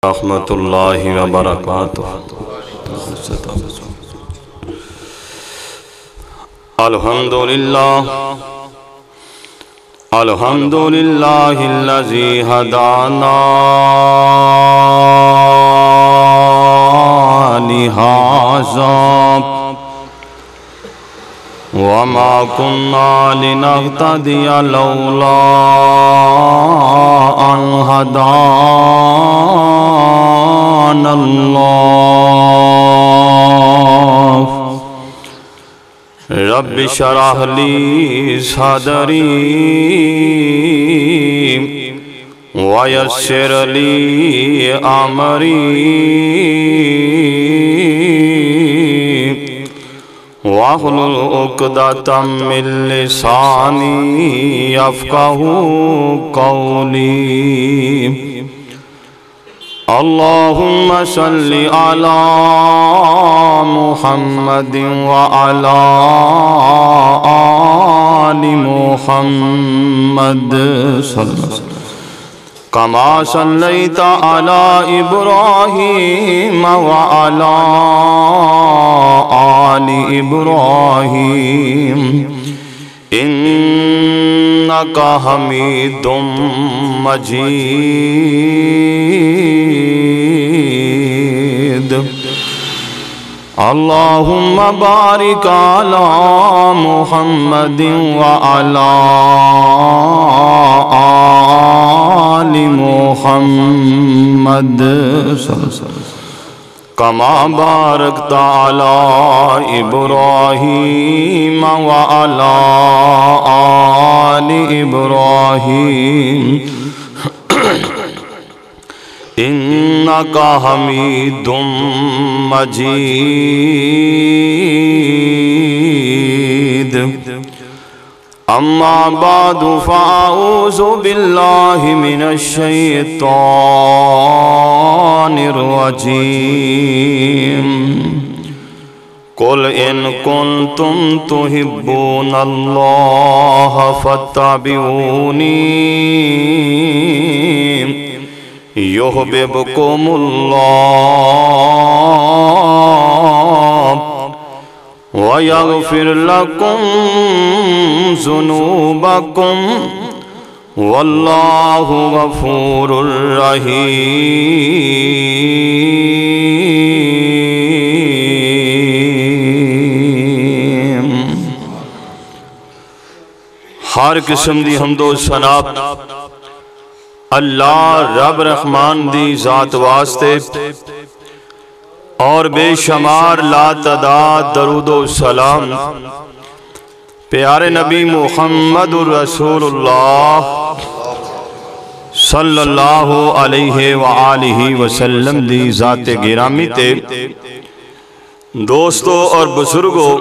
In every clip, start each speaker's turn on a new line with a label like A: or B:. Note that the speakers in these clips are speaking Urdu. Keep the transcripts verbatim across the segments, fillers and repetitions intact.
A: رحمۃ اللہ وبرکاتہ۔ الحمدللہ الحمدللہ الذی ہدانا لہذا وما كنا لنهتدي لولا أن هدانا الله رب اشرح لي صدري ويسر لي أمري واحلل عقدۃ من لسانی یفقہوا قولی۔ اللہم صل علی محمد وعلی آل محمد کما صلیت علی ابراہیم وعلی آل ابراہیم انکا حمید مجید۔ اللہم بارک علی محمد وعلی آل محمد کما بارکت علی ابراہیم وعلی آل ابراہیم انکا حمید مجید۔ اما بعد فاعوذ باللہ من الشیطان الرجیم۔ قل ان کنتم تحبون اللہ فاتبعونی یحببکم اللہ وَيَغْفِرْ لَكُمْ ذُنُوبَكُمْ وَاللَّهُ غَفُورٌ رحیم۔ ہر قسم دی حمد و ثنا اللہ رب رحمان دی ذات واسطے اور بے شمار لا تعداد درود و سلام پیارے نبی محمد رسول اللہ صلی اللہ علیہ وآلہ وسلم دی ذات گرامی تے۔ دوستو اور بزرگو،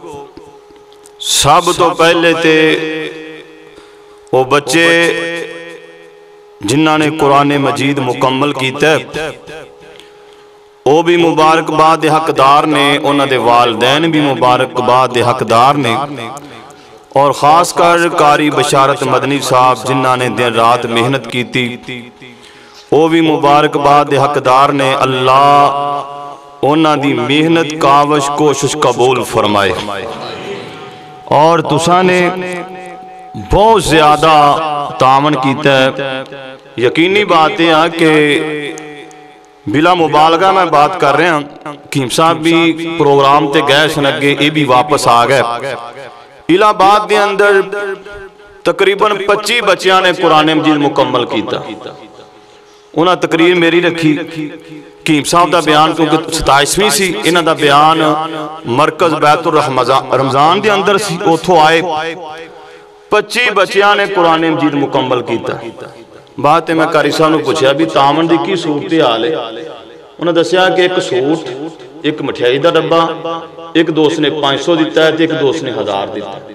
A: سب تو پہلے تے وہ بچے جنہاں نے قرآن مجید مکمل کیتا ہے او بھی مبارکباد حقدار نے، انہاں دے والدین بھی مبارکباد حقدار نے، اور خاص کر قاری بشارت مدنی صاحب جنہاں نے دن رات محنت کیتی او بھی مبارکباد حقدار نے۔ اللہ انہاں دی محنت کاوش کوشش قبول فرمائے۔ اور تساں نے بہت زیادہ تعاون کیتا ہے۔ یقینی بات ہے کہ بلا مبالغہ میں بات کر رہے ہیں، کیم صاحب بھی پروگرام تے گئے سنگے اے بھی واپس آ گئے۔ الہ آباد دے اندر تقریباً پچی بچیاں نے قرآن مجید مکمل کیتا۔ انہاں تقریر میری رکھی، کیم صاحب دا بیان کیونکہ ستائیسویں سی، انہاں دا بیان مرکز بیت الرمضان دے اندر سی، اوتھو آئے پچی بچیاں نے قرآن مجید مکمل کیتا۔ بات ہے میں قاری صاحب نے پوچھا بھی تامن دی کی صورت حال ہے؟ انہوں نے دسیا کہ ایک سوٹ، ایک مٹھائی دا ڈبہ، ایک دوست نے پانچ سو دیتا ہے، ایک دوست نے ہزار دیتا ہے۔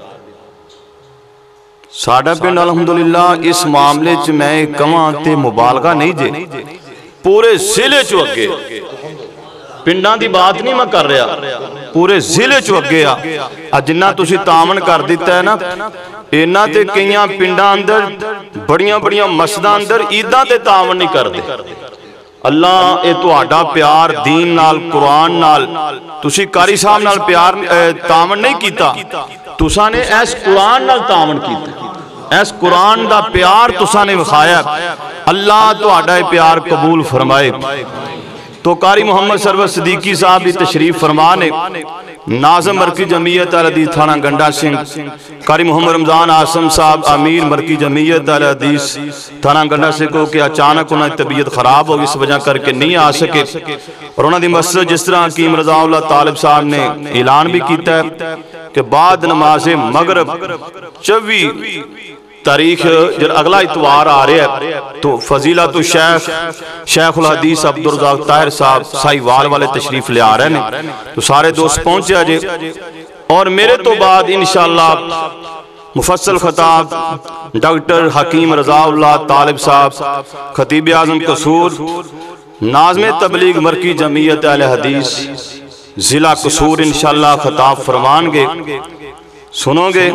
A: ساڑھا پنڈ الحمدللہ اس معاملے چ میں کماں تے مبالغہ نہیں جے، پورے ضلع چو اگے پنڈاں دی بات نہیں میں کر رہا، پورے ضلع چو اگے آ جنہ تسی تامن کر دیتا ہے نا، اینا تے کئیاں پنڈاں اندر بڑیاں بڑیاں مسجداں اندر عیداں تے تامن نہیں کر دے۔ اللہ اے تہاڈا پیار دین نال قرآن نال تسی قاری صاحب نال پیار تعاون نہیں کیتا، تساں نے اس قرآن نال تعاون کیتا، اس قرآن دا پیار تساں نے وکھایا، اللہ تہاڈا پیار قبول فرمائے۔ تو قاری محمد سرور صدیقی صاحب بھی تشریف فرمانے، ناظم مرکزی جمعیت اہل حدیث تھانہ گنڈا سنگھ، قاری محمد رمضان آسم صاحب امیر مرکزی جمعیت اہل حدیث تھانہ گنڈا سنگھ کو کہ اچانک انہوں نے طبیعت خراب ہوگی، اس وجہ کر کے نہیں آ سکے، اور انہوں نے مسجد جس طرح حکیم رضا اللہ طالب صاحب نے اعلان بھی کیتا ہے کہ بعد نماز مغرب چوبی تاریخ جب اگلا اتوار آ رہے ہیں تو فضیلت الشیخ شیخ الحدیث عبدالرزاق طاہر صاحب سائی وال والے تشریف لے آ رہے ہیں، تو سارے دوست پہنچے آجے، اور میرے تو بعد انشاءاللہ مفصل خطاب ڈاکٹر حکیم رضا اللہ طالب صاحب خطیب اعظم قصور ناظم تبلیغ مرکزی جمعیت اہل حدیث ضلع قصور انشاءاللہ خطاب فرمان گے، سنو گے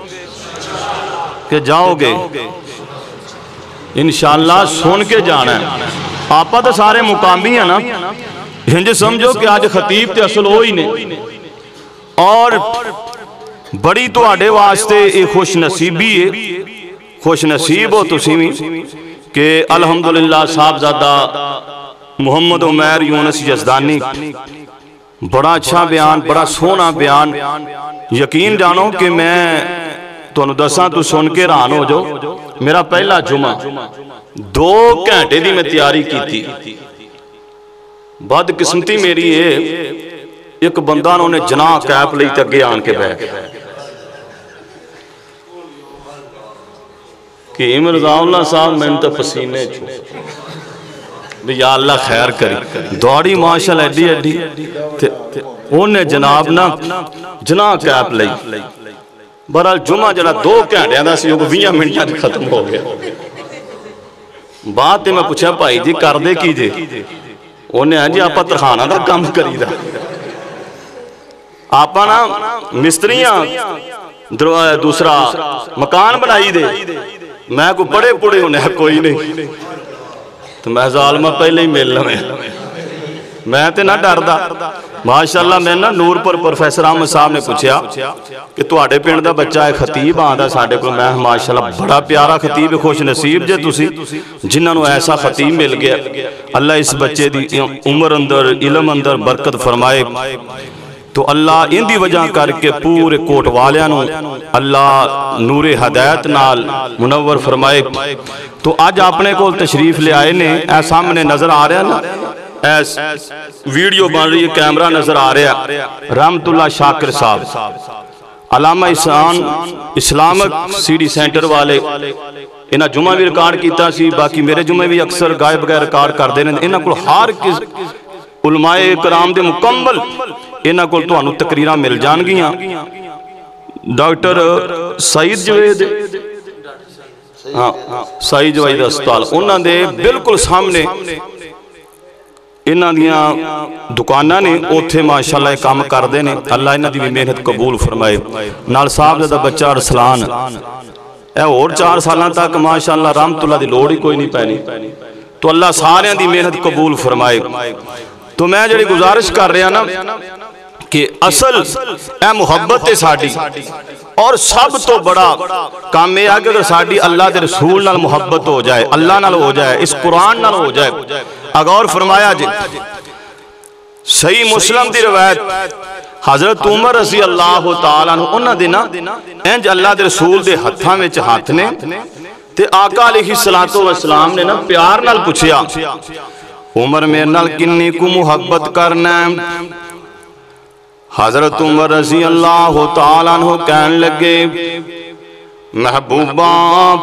A: کہ جاؤ گے انشاءاللہ سن کے جانا ہے۔ آپا تو سارے مقامی ہیں نا، ہنج سمجھو کہ آج خطیب تے اصل ہوئی نے، اور بڑی تو آڑے واسطے ایک خوش نصیبی ہے، خوش نصیب ہو تسیمی کہ الحمدللہ صاحبزادہ محمد عمیر یونس یزدانی بڑا اچھا بیان، بڑا سونا بیان، یقین جانو کہ میں تو انہوں دساں تو سن کے ران ہو جو، میرا پہلا جمعہ دو گھنٹے دی میں تیاری کی تھی، بد قسمتی میری ہے ایک بندہ انہوں نے جناح کیپ لئی تک گے آن کے بیٹھ کہ ام رضا اللہ صاحب میں انتا پسینے چھو یا اللہ خیر کری، دوڑی ماشاءاللہ ایڈی ایڈی انہیں جناب نا جناح کیپ لئی، برحال جمعہ جڑا دو گھنٹے دا سی وہ ویاں منٹاں ختم ہو گیا۔ بات میں پوچھا بھائی جی کر دے کی جے، انہیں ہے جی آپا ترخانہ دا کام کری دا، آپا نا مستریاں دوسرا مکان بنائی دے، میں کو بڑے پڑے انہیں کوئی نہیں، تو میں ظالمہ پہلے ہی مل لیں، میں تے نہ ڈر دا، ماشاءاللہ میں نا نور پر پروفیسر احمد صاحب نے پوچھا کہ تو آڑے پینڈ دا بچہ ہے خطیب آندہ ساڑھے کو، میں ماشاءاللہ بڑا پیارا خطیب خوش نصیب جے تسی جنہاں نو ایسا خطیب مل گیا، اللہ اس بچے دی عمر اندر علم اندر برکت فرمائے، تو اللہ ان دی وجہ کر کے پورے کوٹ والیاں نو اللہ نور ہدایت نال منور فرمائے۔ تو آج اپنے کو تشریف لے آئے نے، اے سامنے نظر آ رہا ہے نا، ایس ویڈیو بن رہی ہے، کیمرہ نظر آ رہا ہے، رحمت اللہ شاکر صاحب علامہ Ehsan Islamic C D centre والے، انہاں جمعہ بھی ریکارڈ کیتا سی، باقی میرے جمعہ بھی اکثر گائے بغیر ریکارڈ کر دینے، انہاں کو ہر کس علماء کرام دے مکمل انہاں کو تو انہوں تقریرہ مل جان گیاں۔ ڈاکٹر سعید جوید سعید جوید اسپتال انہاں دے بالکل سامنے انہاں دیاں دکانہ نے اوتھے ماشاءاللہ کام کر دے نے، اللہ انہاں دی بھی محنت قبول فرمائے۔ نال صاحب زدہ بچہ ارسلان اے اور چار سالان تک ماشاءاللہ رحمت اللہ دی لوڑی کوئی نہیں پہنی، تو اللہ سارے دی محنت قبول فرمائے۔ تو میں جڑی گزارش کر رہا نا کہ اصل اے محبت ساڑی، اور سب تو بڑا کام یہ ہے کہ اگر ساڑی اللہ دے رسول نال محبت ہو جائے، اللہ نال ہو جائے، اس قرآن نال ہو جائے، اگر فرمایا جی صحیح مسلم دی روایت حضرت عمر رضی اللہ تعالیٰ عنہ انہاں دینا انج اللہ دے رسول دے ہتھاں میں ہاتھ نے تے آقا علیہ السلام نے نا پیار نال پوچھیا عمر میرے نال کنی کو محبت کرنا ہے؟ حضرت عمر رضی اللہ تعالیٰ عنہ کہنے لگے محبوبہ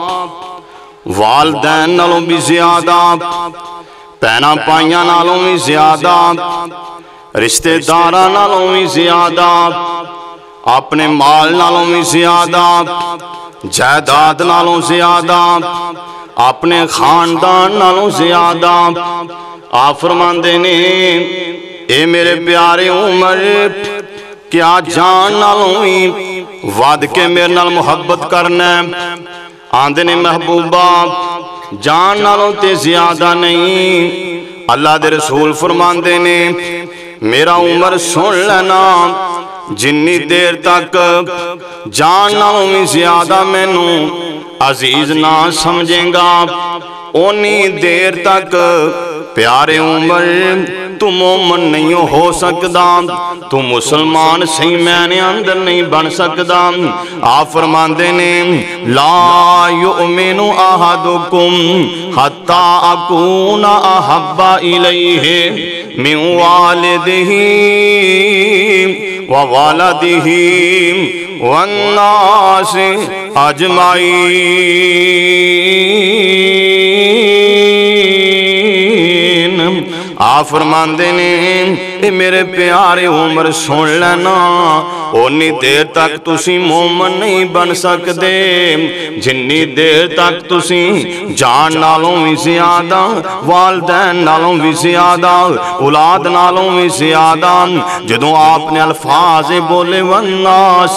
A: والدین نالوں بھی زیادہ، پہنا پائیاں نالوں بھی زیادہ، رشتہ دارہ نالوں بھی زیادہ، اپنے مال نالوں بھی زیادہ، جائیداد نالوں زیادہ، اپنے خاندان نالوں زیادہ۔ آپ فرماندے نے اے میرے پیارے عمر کیا جان نالوں ہی وعد کے میرے نال محبت کرنا ہے؟ آندے نے محبوبہ جان نالوں تے زیادہ نہیں، اللہ دے رسول فرماندے نے میرا عمر سن لینا جنی دیر تک جان نالوں بھی زیادہ مینوں عزیز نہ سمجھیں گا اونی دیر تک پیارے عمر تو مومن نہیں ہو سکدا تو مسلمان صحیح معنی اندر نہیں بن سکدا آپ فرماندے نے لا یؤمن احدکم حتی اکون احب الیہ من والدہ ووالدہ والناس اجمعین۔ آپ فرماندے نے اے میرے پیارے عمر سن لینا اونی دیر تک تسی مومن نہیں بن سکدے جنی دیر تک تسی جان نالوں بھی زیادہ والدین نالوں بھی زیادہ اولاد نالوں بھی زیادہ جدوں آپ نے الفاظ بولے والناس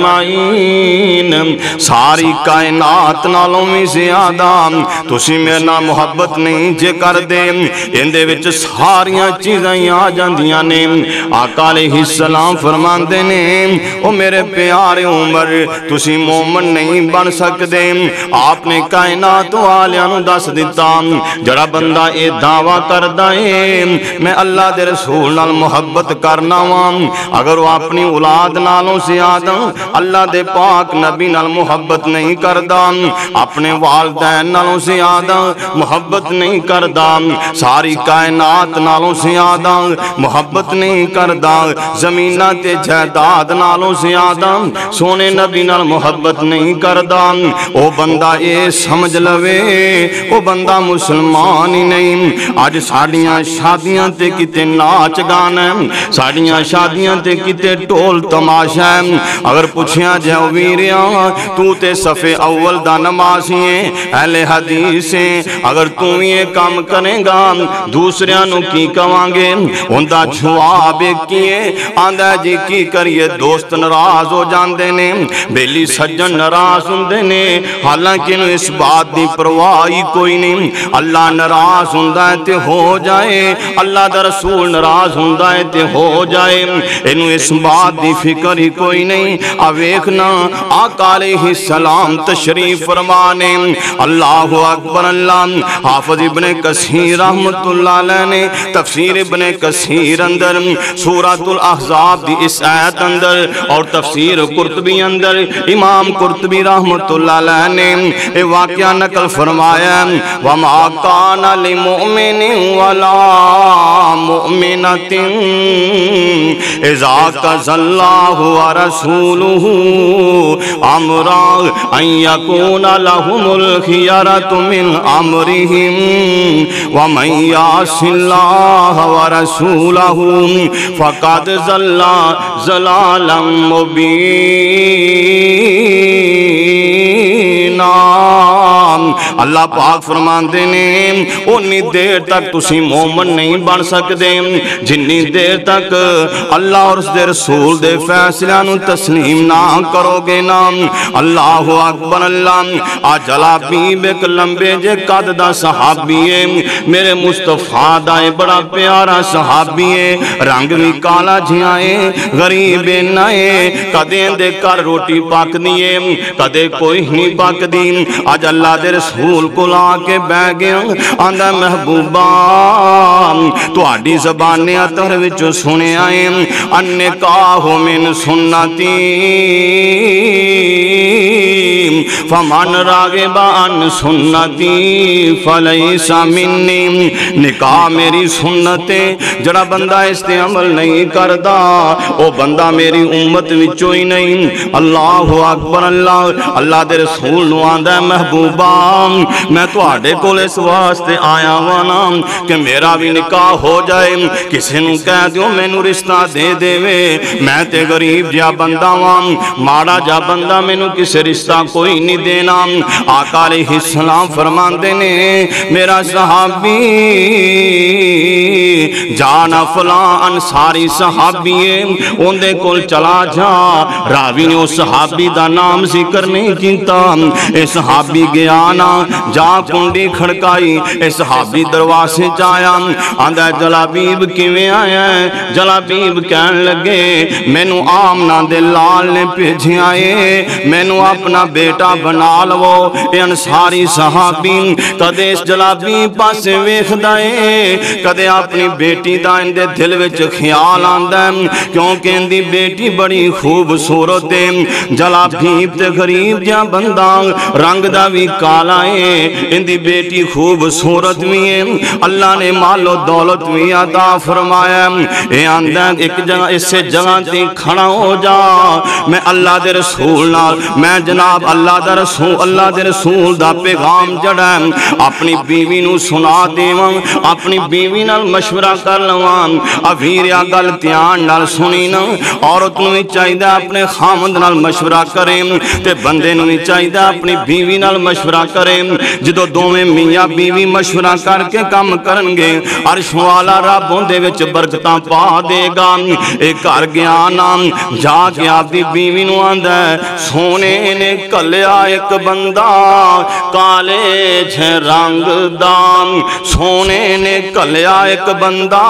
A: اجمعین ساری کائنات نالوں بھی زیادہ تسی میرے نال محبت نہیں جے کر دے اندے وچ ساریاں چیزاں آ جاندیاں نے آقا علیہ السلام فرماندے نے او میرے پیارے عمر تسی مومن نہیں بن سکدے آپ نے کائنات والیاں نوں دس دتا جڑا بندہ اے دعویٰ کردا ہے میں اللہ دے رسول نال محبت کرنا وا اگر وہ اپنی اولاد نالوں زیادہ اللہ دے پاک نبی نال محبت نہیں کردا اپنے والدین نالوں زیادہ محبت نہیں کردا ساری کائنات نالوں زیادہ محبت نہیں کردا زمیناں تے جائیداد نالوں زیادہ سونے نبی نال محبت نہیں کردا او بندہ اے سمجھ لوے او بندہ مسلمان ہی نہیں۔ آج ساڑیاں شادیاں تے کتے ناچ گانا ساڑیاں شادیاں تے کتے ٹول تماشا اگر پوچھیا جاؤ ویریاں تو تے صفے اول دا نمازی ہیں اہل حدیث ہیں اگر تو یہ کام کرے گا دوسریاں نو کی کوانگے اندہ جواب کیے آندہ جی کی کریے دوست نراز ہو جاندے نے بیلی سجن نراز ہوندے نے حالانکہ انہوں اس بات دی پرواہی کوئی نہیں اللہ نراز ہوندہ ہے تے ہو جائے اللہ دا رسول نراز ہوندہ ہے تے ہو جائے انہوں اس بات دی فکر ہی کوئی نہیں اویکھنا آقا علیہ السلام تشریف فرمانے اللہ اکبر اللہ حافظ ابن کثیر رحمت اللہ علیہ نے تفسیر ابن کثیر اندر سورۃ الاحزاب دی اس آیت اندر اور تفسیر قرطبی اندر امام قرطبی رحمت اللہ علیہ نے اے واقعہ نقل فرمایا وَمَا كَانَ لِمُؤْمِنٍ وَلَا مُؤْمِنَةٍ إِذَا قَضَى اللَّهُ وَرَسُولُهُ أَمْرًا أَن يَكُونَ لَهُمُ الْخِيَرَةُ مِنْ أَمْرِهِمْ وَمَن يَعْصِ اللَّهَ وَرَسُولَهُ فَقَدْ ضَلَّ ضَلَالًا مُبِينًا۔ اللہ پاک فرماندے نے انی دیر تک تسی مومن نہیں بن سکدے جنی دیر تک اللہ اور اس دے رسول دے فیصلہ نو تسلیم نہ کرو گے نا۔ اللہ اکبر اللہ آجلا بیب ایک لمبے جے قد دا صحابی ہے میرے مصطفیٰ دائے بڑا پیارا صحابی ہے رنگ بھی کالا جھیائے غریب نائے کدیں دے کر روٹی پاک دیئے کدے کوئی نہیں پاک دین آج اللہ دے رسول کو لا کے بہ گیا آندہ محبوبہ تو آڈی زبانیں اتر وچو سنے آئے النکاح من سنتی فمن راغب عن سنتی فلیس منی نکاح میری سنتے جڑا بندہ اس تے عمل نہیں کردہ او بندہ میری امت وچو ہی نہیں۔ اللہ اکبر اللہ اللہ دے رسول نو آندہ محبوبہ میں تو آڈے کو اس واسطے آیا وانا کہ میرا بھی نکاح ہو جائے کسی نو کہہ دیو میں نو رشتہ دے دے وے میں تے غریب جا بندہ وام ماڑا جا بندہ میں نو کسی رشتہ کوئی نہیں دینا۔ آقا علیہ السلام فرماندے نے میرا صحابی جانا فلاں انصاری صحابی ہے اندے کل چلا جا راوی نے اس صحابی دا نام ذکر نہیں کیتا اے صحابی گیا نا جا کنڈی کھڑکائی، اے صحابی دروازے چایا، آندھا جلابیب کیویں آیا ہے؟ جلابیب کہن لگے مینوں آمنہ دے لال نے بھیجے آئے، مینوں اپنا بیٹا بنا لو۔ اے انصاری صحابی کدے اس جلابیب پاسے ویکھدا اے، کدے اپنی بیٹی دا اندے دل وچ خیال آندا ہے، کیونکہ اندی بیٹی بڑی خوبصورت ہے۔ جلابیب تے غریب جا بندہ، رنگ دا بھی کالا ہے، اندی بیٹی خوبصورت بھی ہے، اللہ نے مال و دولت بھی عطا فرمایا۔ اے آندہ ایک جگہ اس سے جگہ تی کھڑا ہو جا، میں اللہ دے رسول نال، میں جناب اللہ دے رسول اللہ دے رسول دا پیغام جڑا اپنی بیوی نو سنا دیواں، اپنی بیوی نال مشورہ کر لواں۔ اویریا گل دھیان نال سنی نا، عورت نو بھی چاہیے اپنے خامند نال مشورہ کریں تے بندے نو بھی چاہیے اپنی بیوی نال مشورہ کریں۔ جدو دوویں میاں بیوی مشورہ کر کے کام کرن گے، عرش والا رب اندے وچ برکتاں پا دے گا۔ اے گھر گیا نا، جا کے آپ دی بیوی نو آندا ہے سونے نے کلیا ایک بندہ کالے جھے رنگ دام، سونے نے کلیا ایک بندہ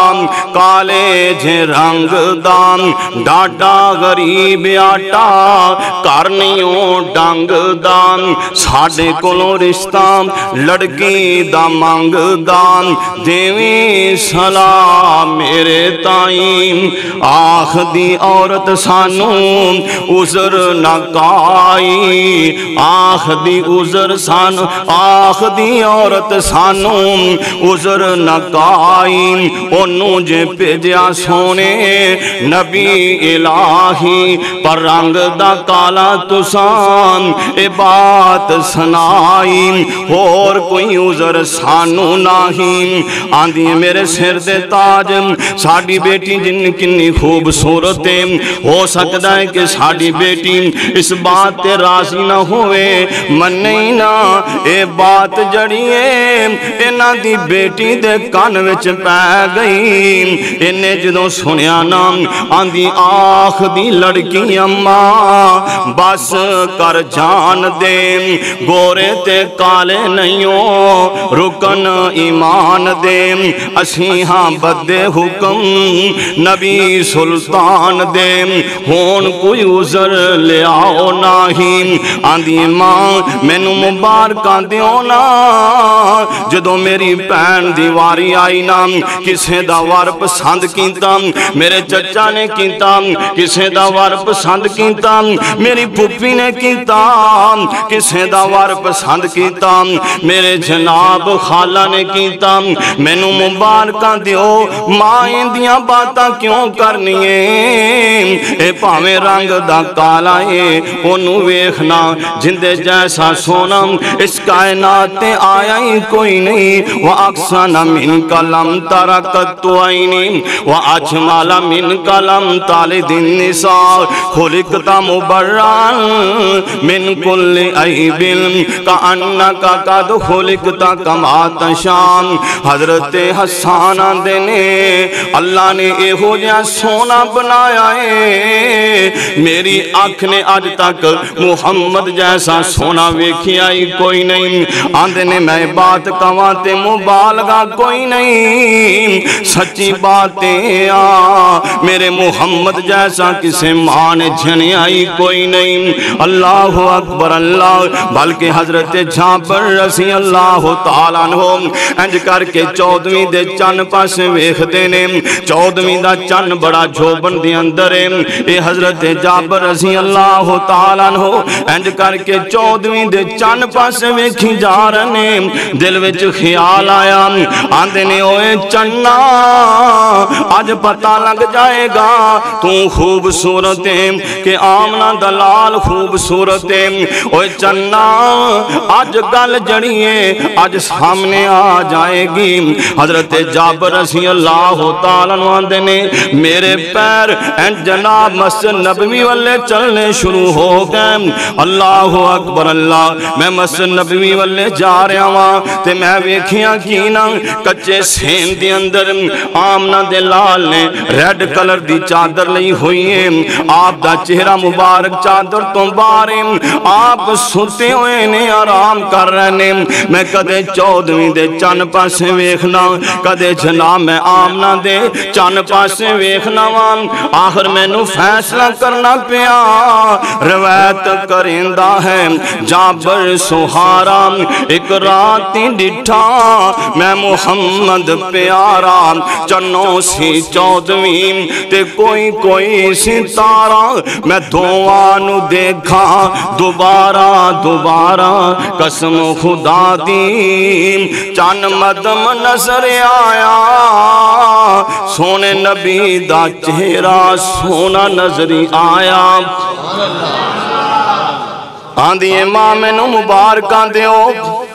A: کالے جھے رنگ دام، ڈاڈا غریب آٹا کرنیوں ڈنگ دام، ساڑے کولوں رشتہ لڑکی دا مانگ دام، دیویں سلام میرے تائیں، آخ دی عورت سانوں عذر نہ کائی، آخ دی عذر سانوں، آخ دی عورت سانوں عذر نہ کائی، انہوں جے پیجیا سونے نبی الہی، پر رنگ دا کالا تسان اے بات سنائی، اور کوئی عذر سانوں نہیں۔ آندھی میرے سر دے تاج، ساڑی بیٹی جن کنی خوبصورت ہے، ہو سکتا ہے کہ ساڑی بیٹی اس بات تے راضی نہ ہوئے، من نہیں نا اے بات جڑیے اینا دی بیٹی دے کان وچ پہ گئی، انہیں جدوں سنیا نا آندھی آخ دی لڑکی اماں بس کر جان دے، گورے تے کالے نہیوں رکن ایمان دے، اسی ہاں بدے حکم نبی سلطان دے، ہون کوئی عذر لے آؤ نہیں۔ آندھی ماں مینو مبارکاں دیو نا، جدو میری پین دیواری آئی نا، کسے دا وار پسند کیتا میرے چچا نے کیتا، کسے دا وار پسند کیتا میری پھپھی نے کیتا، کسے دا وار پسند کیتا میرے جناب خالہ نے کیتا، مینو مبارکاں دیو ماں اندیاں باتاں کیوں کرنیے، اے پاویں رنگ دا کالا ہے انہوں ویکھنا، جندے جیسا سونا اس کائنات تے آیا ہی کوئی نہیں، وَأَقْسَنَ مِنْكَ لَمْ تَرَكَتُ عَيْنِي وَأَجْمَلَ مِنْكَ لَمْ تَلِدِ النِّسَاءُ خُلِقْتَ مُبَرًّا مِنْ كُلِّ عَيْبٍ كَأَنَّكَ قَدْ خُلِقْتَ كَمَا تَشَاءُ۔ حضرت حسان آندے نے اللہ نے اے ہو جا سونا بنایا ہے، میری آنکھ نے آج تک محمد جیسا سونا ویکھی آئی کوئی نہیں، آندے نے میں بات کواتے مبالغہ کوئی نہیں، سچی باتیں آ میرے محمد جیسا کسے ماں نے جھنے آئی کوئی نہیں۔ اللہ اکبر اللہ، بلکہ حضرت جابر رضی اللہ تعالیٰ عنہ انج کر کے چودویں دے چن پاس ویکھتے نے، چودویں دا چن بڑا جھوبن دی اندر ہے، اے حضرت جابر رضی اللہ تعالیٰ عنہ انج کر کے چودویں دے چن پاس ویکھی جا رہے، دل وچ خیال آیا، آندے نے اوے چنا آج پتہ لگ جائے گا تو خوبصورت ہے کہ آمنہ دلال خوبصورت ہے، اوے چنا آج گل جڑیے آج سامنے آ جائے گی۔ حضرت جابر رضی اللہ تعالیٰ عنہ آندے نے میرے پیر این جناب مسجد نبوی والے چلنے شروع ہو گئے، اللہ اکبر اللہ، میں مسجد نبوی والے جا رہا ہوں تے میں ویکھیاں کینا کچے سین دی اندر آمنہ دے لال نے ریڈ کلر دی چادر لئی ہوئی ہے، آپ دا چہرہ مبارک چادر تو بارے آپ ستے ہوئے نے آرام کر رہے ہیں میں کدے چودویں دے چن پاسے ویکھنا کدے جناب میں آمنہ دے چن پاسے ویکھنا وان آخر میں نو فیصلہ کرنا پیا روایت کرندہ ہے جابر سہارا ایک راتی ڈٹھا میں محمد پیارا چنوں سی چودویں تے کوئی کوئی ستارہ میں دوانو دیکھا دوبارہ دوبارہ قسم خدا دی چن مدم نظر آیا سونے نبی دا چہرہ سونا نظری آیا آندھی امام نو مبارکاں دیو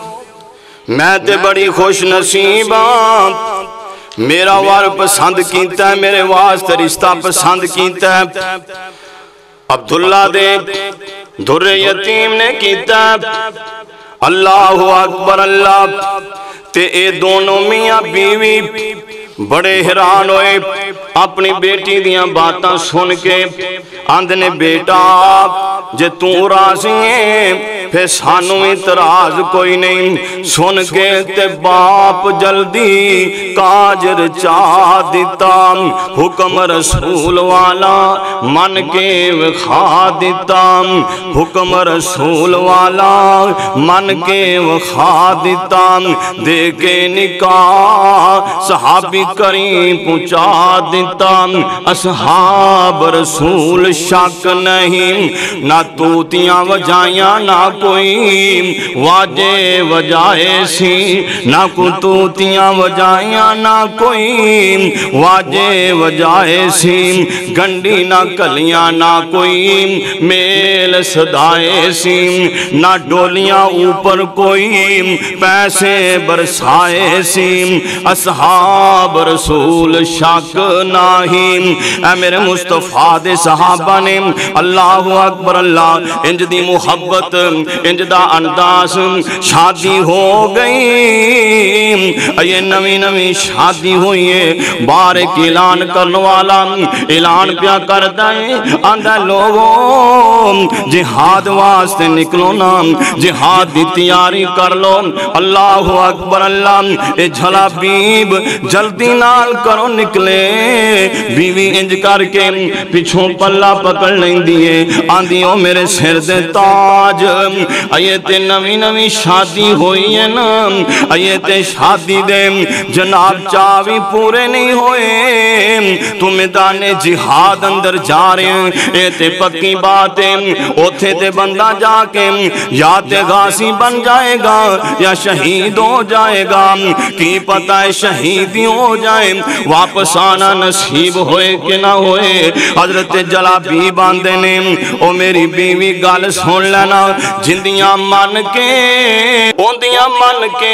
A: میں تے بڑی خوش نصیب ہاں میرا وار پسند کیتا ہے میرے واسطے رشتہ پسند کیتا ہے عبداللہ دے در یتیم نے کیتا ہے اللہ اکبر اللہ تے اے دونوں میاں بیوی بڑے حیران ہوئے اپنی بیٹی دیاں باتاں سن کے آندھنے بیٹا جے تو راضی ہیں پھر سانو اعتراض کوئی نہیں سن کے تے باپ جلدی کاجر چاہ دیتا حکم رسول والا من کے وکھا دیتا حکم رسول والا من کے وکھا دیتا دے کے نکاح صحابی کریم پہنچا دیتا اصحاب رسول شک نہیں نہ توتیاں وجائیاں نہ کوئی واجے وجائے سی نہ توتیاں وجائیاں نہ کوئی واجے وجائے سی گنڈی نہ کلیاں نہ کوئی میل صدائے سی نہ ڈولیاں اوپر کوئی پیسے برسائے سی اصحاب رسول شک نہیں اے میرے مصطفیٰ دے صحابہ نے اللہ اکبر اللہ انج دی محبت انج دا انداز شادی ہو گئی یہ نوی نوی شادی ہوئی ہے بارک اعلان کرنے والا اعلان پیا کر دائیں آندہ لوگوں جہاد واسطے نکلو نا جہاد دی تیاری کر لو اللہ اکبر اللہ اے جھلا بیب جلدی نال کرو نکلے بیوی انج کر کے پیچھوں پلہ پکڑ لیں دیئے آندھیوں میرے سر دے تاج آئیے تے نوی نوی شادی ہوئی ہے نا آئیے تے شادی دے جناب چاوی پورے نہیں ہوئے تو میدان جہاد اندر جا رہے ہیں اے تے پکی باتیں اوتھے تے بندہ جا کے یا تے غازی بن جائے گا یا شہید ہو جائے گا کی پتہ ہے شہیدی ہو جائے واپس آنا نصیب ہوئے کہ نہ ہوئے حضرت جلابی باندے نے او میری بیوی گال سن لینا جندیاں من کے اوندیاں من کے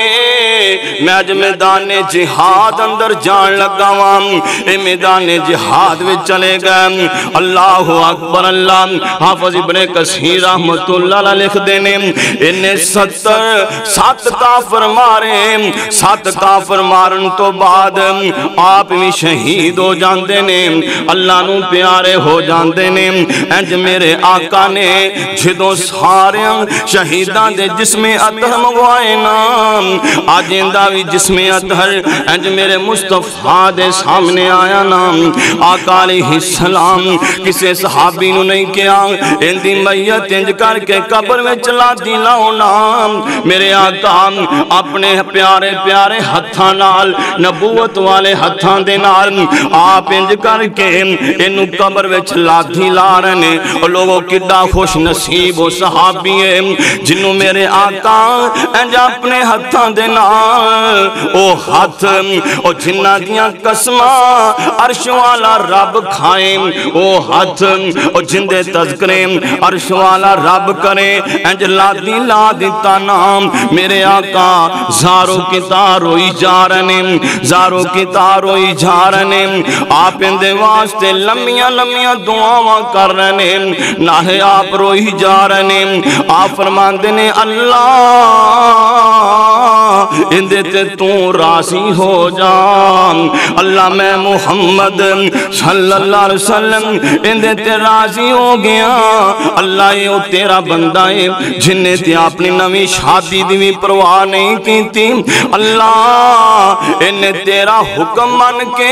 A: میں اج میدان جہاد اندر جان لگا وام اے میدان جہاد وچ چلے گئے اللہ اکبر اللہ حافظ ابن کثیر رحمت اللہ لکھ دینے انہیں ستر سات کافر مارے سات کافر مارن تو بعد آپ بھی شہید ہو جاندے نے اللہ نو پیارے ہو جاندے نے انج میرے آقا نے جدوں سارے شہیدان دے جسم اطہر مغوائے نام آجندہ بھی جسم اطہر انج میرے مصطفیٰ دے سامنے آیا نام آقا علیہ السلام کسے صحابی نو نہیں کیا اندی میت انج کر کے قبر میں چلا دیلاؤ نام میرے آقا اپنے پیارے پیارے ہتھاں نال نبوت والے ہتھاں دے نال آپ انج کر کے انو قبر وچ لادھی لا رہنے اور لوگوں کڈا خوش نصیب و صحابی ہے جنہوں میرے آقا انج اپنے ہتھاں دے نال او ہتھ او جنہ دیاں قسمہ عرش والا رب کھائیں او ہتھ او جندے تذکریں عرش والا رب کریں انج لادھی لا دیتا نام میرے آقا زاروں کی تاروئی جا رہنے زاروں کی تاروئی جا رہنے آپ اندے واسطے لمیاں لمیاں دعاواں کر رہنے ناہے آپ روئی جا رہنے آپ فرمان دینے اللہ اندے تے تو راضی ہو جا اللہ میں محمد صلی اللہ علیہ وسلم اندے تے راضی ہو گیا اللہ یہ تیرا بندہ ہے جنہیں تے اپنی نوی شادی دی بھی پرواہ نہیں کی تھی اللہ انہیں تیرا حکم من کے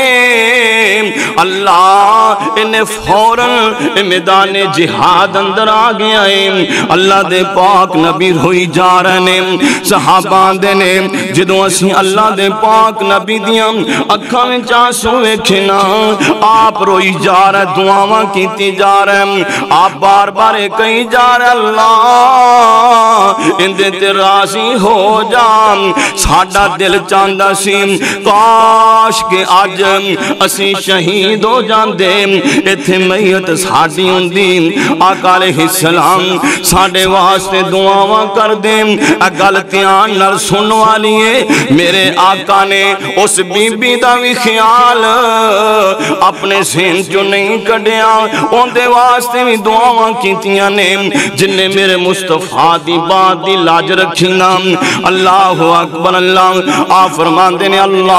A: اللہ انہیں فوراں میدان جہاد اندر آ گیا ہے اللہ دے پاک نبی روئی جا رہے ہیں صحابان دے نے جدوں اسی اللہ دے پاک نبی دیاں اکھاں میں چاسو ویکھنا آپ روئی جا رہے دعاواں کیتی جا رہے آپ بار بار کہیں جا رہے اللہ اندے تے راضی ہو جا ساڈا دل چاہندا سی کاش کہ اج اسی شہید ہو جاندے ایتھے میت ساڈی ہوندی آقا علیہ السلام ساڈے واسطے دعاواں کر دے گل دھیان نال سن والی ہے میرے آقا نے اس بی بی دا بھی خیال اپنے ذہن چوں نہیں کڈیا اوندے واسطے بھی دعاواں کیتیاں نے جن نے میرے مصطفیٰ دی بات دی لاج رکھی نا اللہ اکبر اللہ آپ فرماندے نے اللہ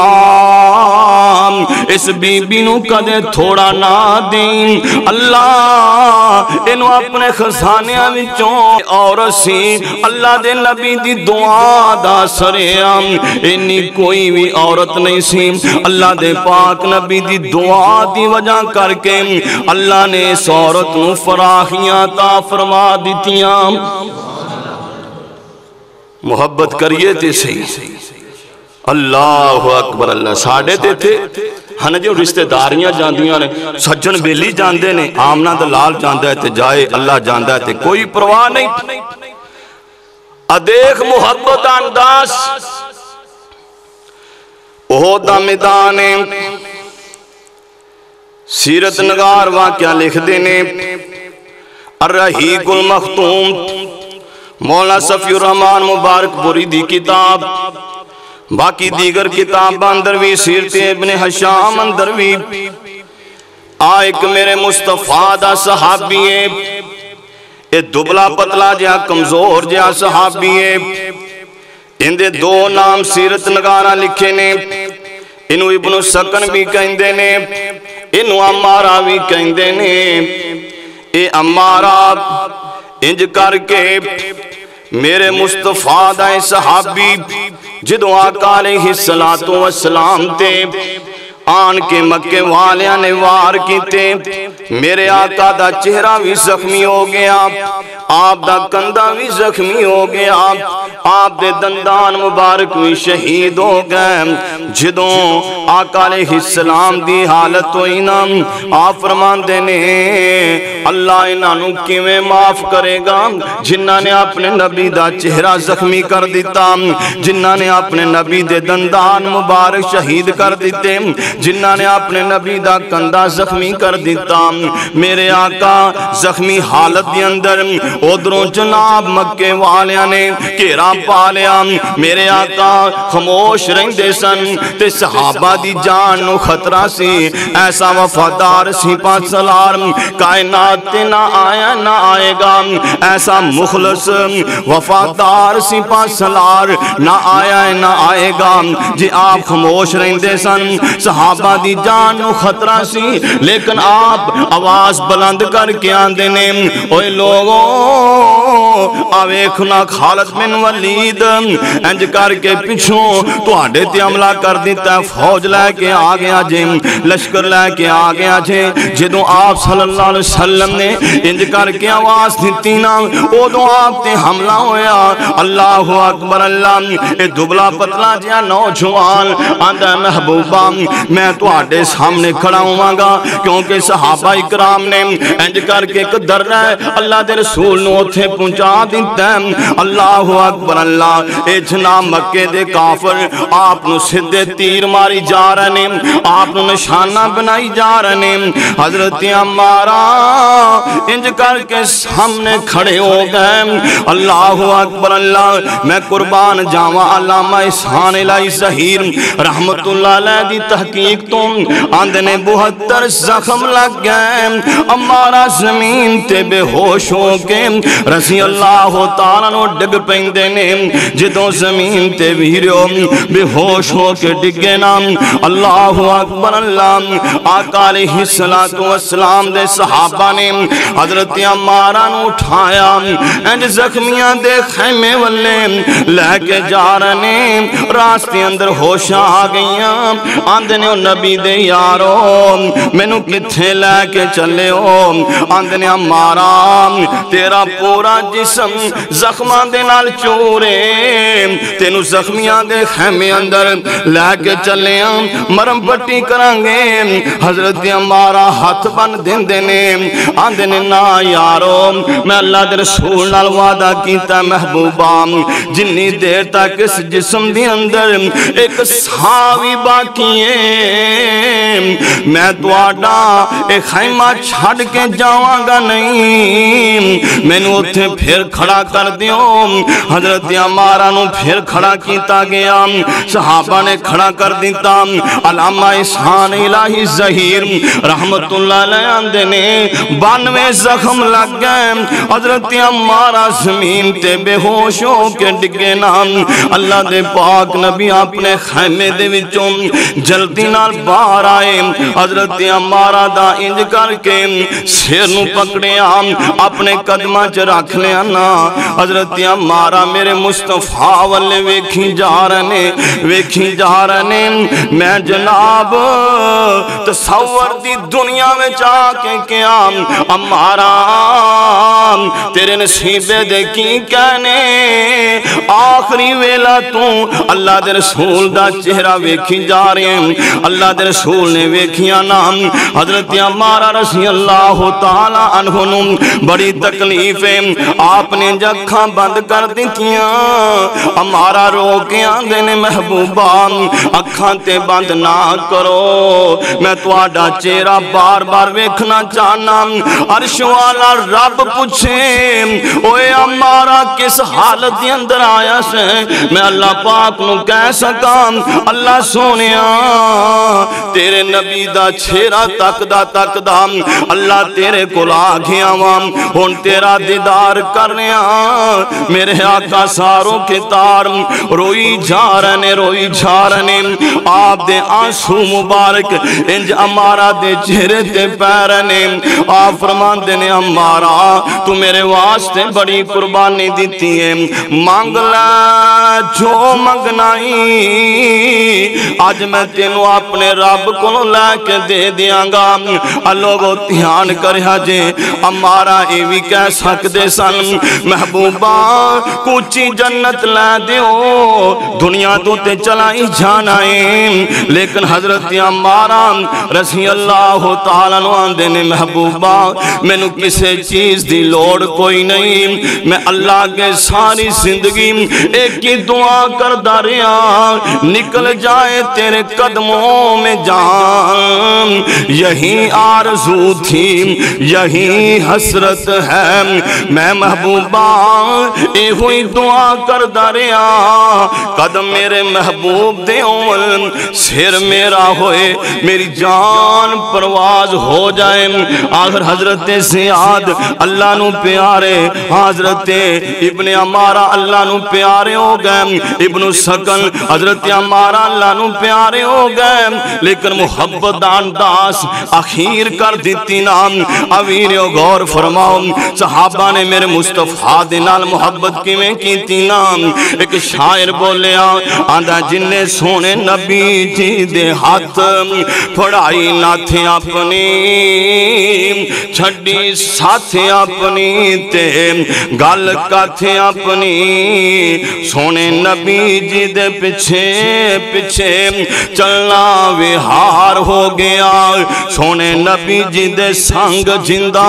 A: اس بی بی نو کدے تھوڑا نہ دیں اللہ انہوں اپنے خزانیاں وچوں اور سی اللہ دے نبی دی دعا دا سریام انی کوئی بھی عورت نہیں سی اللہ دے پاک نبی دی دعا دی وجہ کر کے اللہ نے اس عورت نو فراخیاں عطا فرما دیتیاں محبت کریے تے صحیح اللہ اکبر اللہ ساڑھے تے تھے ہن جو رشتہ داریاں جاندیاں نے سجن بیلی جاندے نے آمنہ دلال جاندہ ہے تے جائے اللہ جاندہ ہے تے کوئی پرواہ نہیں ادیکھ محبت انداز اہودہ میدان سیرت نگار واقعہ لکھ دینے الرحیق المختوم مولا صفی الرحمن مبارک پوری دی کتاب باقی دیگر کتاب اندروی سیرت ابن حشام اندروی آئیک میرے مصطفیٰ دا صحابی ہے اے دبلا پتلا جہاں کمزور جہاں صحابی ہے اندے دو نام سیرت نگارہ لکھے نے انہوں ابن سکن بھی کہندے نے انہوں امارہ بھی کہندے نے اے امارہ انج کر کے میرے مصطفیٰ دا صحابی جدو آقا علیہ السلام تے آن کے مکے والیاں نے وار کیتے میرے آقا دا چہرہ بھی زخمی ہو گیا آپ دا کندہ بھی زخمی ہو گیا آپ دے دندان مبارک بھی شہید ہو گئے جدوں آقا علیہ السلام دی حالت ہوئی نا آپ فرمان دینے اللہ انہوں کیویں معاف کرے گا جنہاں نے اپنے نبی دا چہرہ زخمی کر دیتا جنہاں نے اپنے نبی دے دندان مبارک شہید کر دیتے جنہاں نے اپنے نبی دا کندہ زخمی کر دیتا میرے آقا زخمی حالت دی اندر ادھروں جناب مکے والیاں نے گھیرا پا لیا میرے آقا خاموش رہندے سن تے صحابہ دی جان نو خطرہ سی ایسا وفادار سپاہ سالار کائنات تے نہ آیا نہ آئے گا ایسا مخلص وفادار سپاہ سالار نہ آیا نہ آئے گا جی آپ خاموش رہندے سن صحابہ دی جان نو خطرہ سی لیکن آپ آواز بلند کر کے آندے نے اوے لوگوں آویکھنا خالد بن ولید انج کر کے پچھوں تو آڈے تے عملہ کر دیتا ہے فوج لے کے آگے آجے لشکر لے کے آگے آجے جدوں آپ صلی اللہ علیہ وسلم نے انج کر کے آواز دیتی نا او دو آپ تے حملہ ہویا اللہ اکبر اللہ اے دبلا پتلا جیا نوجوان آندہ محبوبہ میں تو آڈے سامنے کھڑا ہوا گا کیونکہ صحابہ اکرام نے انج کر کے قدر رہے اللہ دے رسول نو تھے پہنچا دیتا ہے اللہ اکبر اللہ اے جناب مکے دے کافر آپ نو سدھے تیر ماری جا رہے ہیں آپ نو نشانہ بنائی جا رہے ہیں حضرت عمارہ انج کر کے سامنے کھڑے ہو گئے اللہ اکبر اللہ میں قربان جاواں علامہ احسان الہی ظہیر رحمت اللہ علیہ دی تحقیق تحقیق تو آندنے بہتر زخم لگ گئے امارا زمین تے بے ہوش ہو کے رضی اللہ تعالیٰ نو ڈگ پہندے نے جدوں زمین تے ویریو بے ہوش ہو کے ڈگے نا اللہ اکبر اللہ آقا علیہ السلام دے صحابہ نے حضرت عمارہ نو اٹھایا انج زخمیاں دے خیمے والے لے کے جا رہے راستے اندر ہوشاں آ گئیاں آندنے نبی دے یارو مینوں کتھے لے کے چلے ہو آندنے عمارہ تیرا پورا جسم زخمان دے نال چورے تینو زخمیاں دے خیمے اندر لے کے چلے مرم پٹی کرانگے حضرت عمارہ ہاتھ بن دین دینے آندنے نا یارو میں اللہ دے رسول نال وعدہ کیتا محبوبہ جنی دیر تک اس جسم دی اندر ایک ساوی باقی ہے میں تو آڈا ایک خیمہ چھڑ کے جاواں گا نہیں میں نو تھے پھر کھڑا کر دیوں حضرت عمارہ نو پھر کھڑا کیتا گیا صحابہ نے کھڑا کر دیتا علامہ احسان الہی ظہیر رحمت اللہ علیہ اندے نے بانوے زخم لگ گئے حضرت عمارہ زمین تے بے ہوش ہو کے ڈگے نام اللہ دے پاک نبی اپنے خیمے دے وچوں جلدی نال باہر آئے حضرت عمارہ دا انج کر کے سر نو پکڑے آم اپنے قدمہ چ رکھ لیا نا حضرت عمارہ میرے مصطفیٰ والے ویکھی جا رہنے ویکھی جا رہنے میں جناب تصور دی دنیا میں چاہ کے کیا عمارہ تیرے نصیبے دے کی کہنے آخری ویلا تو اللہ دے رسول دا چہرہ ویکھی جا رہے ہیں اللہ دے رسول نے ویکھیا نام حضرت عمارہ رضی اللہ تعالیٰ عنہ بڑی تکلیفیں آپ نے جکھاں بند کر دیتیاں عمارہ رو کے آندے نے محبوبہ اکھاں تے بند نہ کرو میں تو آڈا چہرہ بار بار ویکھنا چاہنا عرش والا رب پوچھے اوے عمارہ کس حالت دی اندر آیا سے میں اللہ پاک نو کہہ سکا اللہ سونیا تیرے نبی دا چھیرہ تک دا تک دا اللہ تیرے کو لاغیا وام ہون تیرا دیدار کرنیا میرے آقا ساروں کے تار روئی جا رہنے روئی جا رہنے آپ دے آنسو مبارک انج عمارہ دے چہرے تے پیرنے آپ فرمان دینے عمارہ تو میرے واسطے بڑی قربانی دیتی ہے مانگ لے جو مانگنائی آج میں تینوں اپنے رب کو لے کے دے دیاں گا لوگوں دھیان کریا جے عمارہ ایوی کہہ سکتے سن محبوبہ کچھی جنت لے دیو دنیا تو تے چلائی جانائیں لیکن حضرت عمارہ رضی اللہ تعالیٰ نواندے نے محبوبہ میں نو کسے چیز دی لوڑ کوئی نہیں میں اللہ کے ساری زندگی ایک کی دعا کر داریا نکل جائے تیرے قدموں میں جان یہی آرزو تھی یہی حسرت ہے میں محبوبہ اے ہوئی دعا کر داریا قدم میرے محبوب دے اول سر میرا ہوئے میری جان پرواز ہو جائے آخر حضرت زیاد اللہ نو پیارے حضرت ابن عمارہ اللہ نو پیارے ہو گئے ابن سکن حضرت عمارہ اللہ نو پیارے ہو گئے لیکن محبت انداز اخیر کر دیتی نام اویریو غور فرماؤ صحابہ نے میرے مصطفیٰ دینال محبت کی میں کیتی نام ایک شاعر بولے آندہ جننے سونے نبی جی دے ہاتھ پڑھائی نہ تھے اپنی چھڑی ساتھ اپنی تے گل کا تھے اپنی سونے نبی جی دے پچھے پچھے چلنا وہار ہو گیا سونے نبی جی دے سنگ جندہ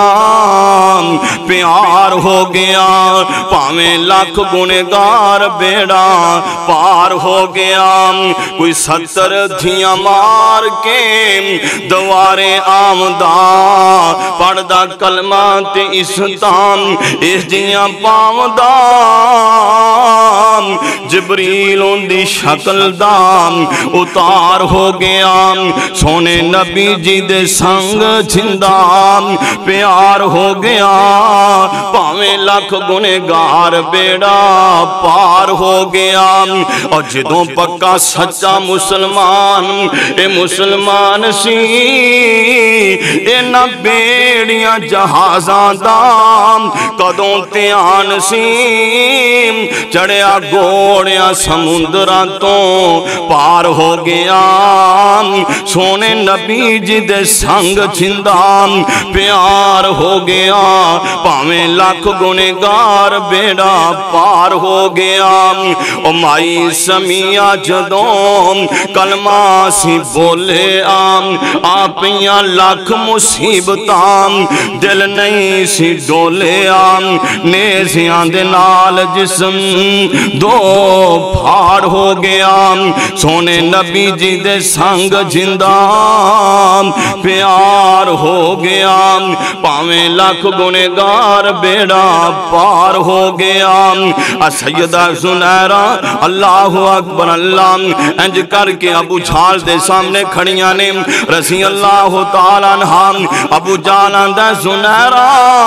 A: پیار ہو گیا پاویں لاکھ گنہگار بیڑا پار ہو گیا کوئی ستر دھیاں مار کے دوارے آمدہ پڑھدا کلمہ تے اسلام اس دیاں پاوندہ جبریل جبریل ان دی شکل دام اتار ہو گیا سونے نبی جی دے سنگ جھندام پیار ہو گیا پاویں لاکھ گنہگار بیڑا پار ہو گیا اور جدوں پکا سچا مسلمان اے مسلمان سی اے نہ بیڑیاں جہازاں دام کدوں تیان سی چڑھیا گوڑیاں سمندراں تو پار ہو گیا سونے نبی جی دے سنگ چھندام پیار ہو گیا پاویں لاکھ گنہگار بیڑا پار ہو گیا او مائی سمیہ جدوں کلمہ سی بولے آم آپیاں لاکھ مصیبتام دل نہیں سی ڈولے آم نیزیاں دے نال جسم دو پھاڑ ہو گیا سونے نبی جی دے سنگ جھندام پیار ہو گیا پاویں لاکھ گنہگار بیڑا پار ہو گیا سیدہ زنیرہ اللہ اکبر اللہ انج کر کے ابو جھال دے سامنے کھڑیاں نے رضی اللہ تعالیٰ عنہ ابو جالان دے زنیرہ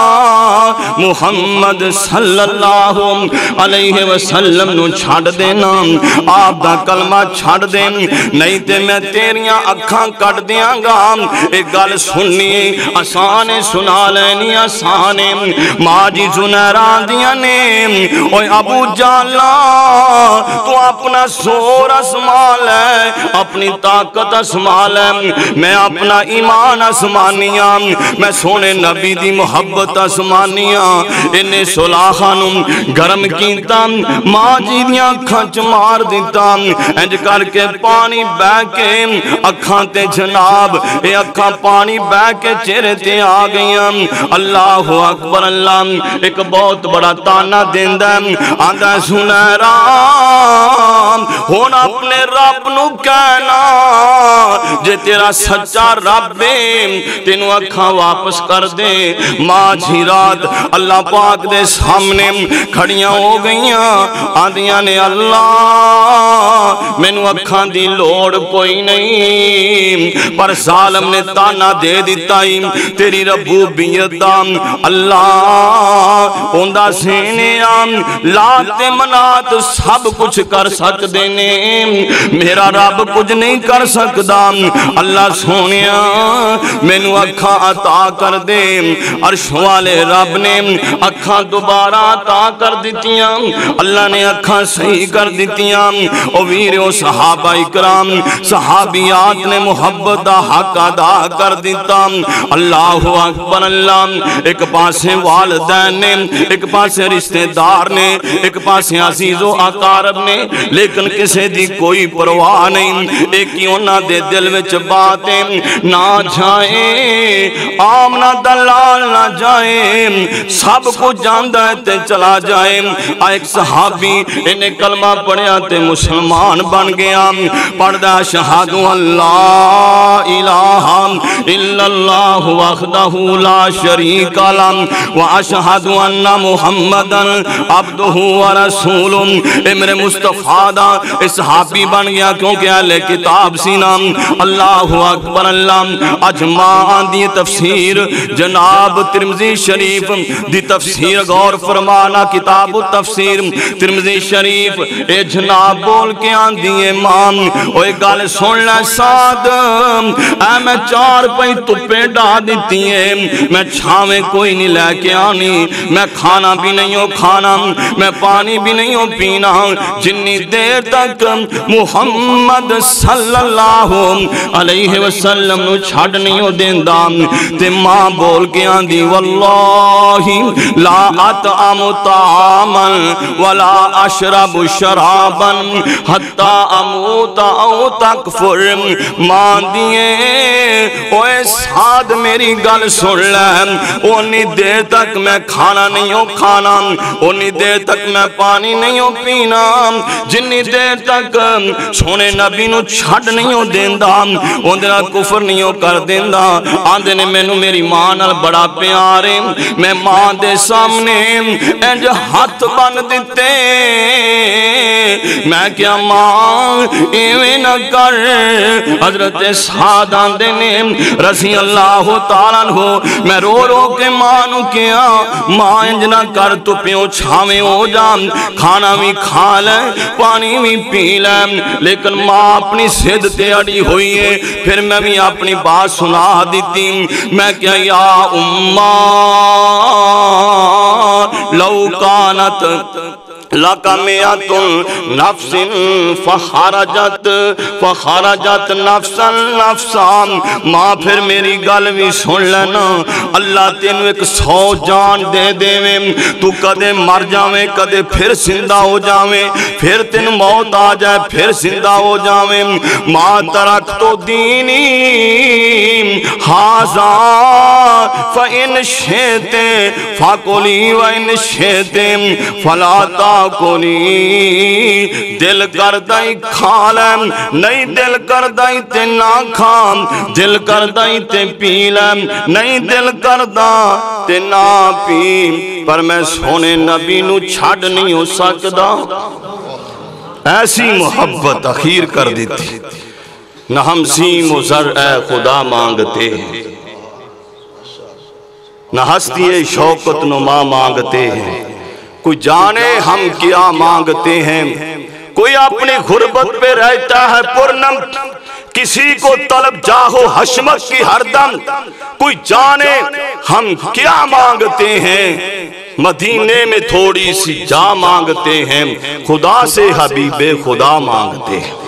A: محمد صلی اللہ علیہ وسلم نو چھاڑ دینا آپ دا کلمہ چھاڑ دیں نہیں تے میں تیریاں اکھاں کٹ دیاں گا ایک گل سننی آسان سنا لینی آسان ماں جی زنیرہ دیاں نے اوے ابو جالا تو اپنا زور اسمال ہے اپنی طاقت اسمال ہے میں اپنا ایمان اسمانیاں میں سونے نبی دی محبت اسمانیاں انہیں صلاحانم گرم کیتا ماں جی دیاں کھنچ مار دیتا انج کر کے پانی بے کے اکھاں تے جناب اے اکھاں پانی بے کے چہرے تے آ گئیاں اللہ اکبر اللہ ایک بہت بڑا تانا دیندہ آندہ زنیرہ ہونا اپنے رب نو کہنا جے تیرا سچا رب تینوں اکھاں واپس کر دے ماں جھی رات اللہ پاک دے سامنے کھڑیاں ہو گئیاں آندیاں نے اللہ مینوں اکھاں دی لوڑ کوئی نہیں پر ظالم نے تانا دے دیتا ہی تیری ربوبیت دام اللہ ہوندہ سینے آم لات منات سب کچھ کر سکتے نے میرا رب کچھ نہیں کر سکتا اللہ سونیا مینوں اکھاں عطا کر دے عرش والے رب نے اکھاں دوبارہ عطا کر دیتیاں اللہ نے اکھاں صحیح کر دیتیاں او ویرو صحابہ اکرام صحابیات نے محبت دا حق ادا کر دیتا اللہ اکبر اللہ ایک پاسے والدین نے ایک پاسے رشتہ دار نے ایک پاسے عزیز و اقارب نے لیکن کسے دی کوئی پرواہ نہیں ایک ہی انہاں دے دل وچ باتیں نہ جائیں آمنہ دلال نہ جائیں سب کو جاندہ تے چلا جائیں ایک صحابی انہیں کلمہ پڑھیا تے مسلمان بن گیا پڑھدا شہادو اللہ الہ الا اللہ وحدہ لا شریک لہ واشہد ان محمدًا عبدہ ورسول اے میرے مصطفیٰ دا اس صحابی بن گیا کیونکہ اہل کتاب سی نام اللہ اکبر اللہ اجماع دی تفسیر جناب ترمذی شریف دی تفسیر غور فرمانا کتاب تفسیر ترمذی شریف اے جناب بول کے آن دی امام اوے گال سن لے ساد اے میں چار پئی تپے ڈا دیتی ہیں میں چھاویں کوئی نہیں لے کے آنی میں کھانا بھی نہیں ہو کھانا میں پانی بھی نہیں ہو پینا جنی دیر تک محمد صلی اللہ علیہ وسلم نو چھڑ نہیں ہو دیندہ تے ماں بول کے آن دی واللہ لا اطعم طعاما ولا اشرب شرابا حتی اموت او تکفر ماں دیئے اوے ساد میری گل سن لے اونی دیر تک میں کھانا نہیں ہو کھانا اونی دیر تک میں پانی نہیں ہو پینا جنی دیر تک سونے نبی نو چھڑ نہیں ہو دیندہ اوندرہ کفر نہیں ہو کر دیندہ آندے نے میں نو میری ماں نال بڑا پیار ہے، میں ماں دے سامنے انج ہاتھ بن دیتے، میں کیا ماں ایویں نہ کر۔ حضرت سعد آندے نے رضی اللہ تعالیٰ عنہ، میں رو رو کے ماں نو کیا ماں انج نہ کر، تو پیوں چھاویں ہو جا، کھانا بھی کھا لے پانی بھی پی لے، لیکن ماں اپنی ضد تے اڑی ہوئی ہے۔ پھر میں بھی اپنی بات سنا دیتی، میں کیا یا اماں لو کانت لَقَمِيَةٌ نَفْسٍ فَخَرَجَتْ فَخَرَجَتْ نَفْسًا نَفْسًا، ماں پھر میری گل بھی سن لینا، اللہ تینوں ایک سو جان دے دے میں، تو کدے مر جاویں کدے پھر زندہ ہو جاویں، پھر تین موت آ جائے پھر زندہ ہو جاویں۔ ماں ترکت دینی ھذا فَإِنْ شِئْتِ فَكُلِي وَإِنْ شِئْتِ فَلَا تَأْكُلِي، دل کردائی کھا لیں، نہیں دل کردائی تے نہ کھا، دل کردائی تے پی لیں، نہیں دل کردا تے نہ پی، پر میں سونے نبی نو چھڑ نہیں ہو سکدا۔ ایسی محبت اخیر کر دیتی، نہ ہم سیم و زر اے خدا مانگتے ہیں، نہ ہستی شوکت نما مانگتے ہیں، کوئی جانے ہم کیا مانگتے ہیں، کوئی اپنی غربت پہ رہتا ہے پرنم، کسی کو طلب جاہو حشمت کی ہر دم، کوئی جانے ہم کیا مانگتے ہیں، مدینے میں تھوڑی سی جا مانگتے ہیں، خدا سے حبیب خدا مانگتے ہیں۔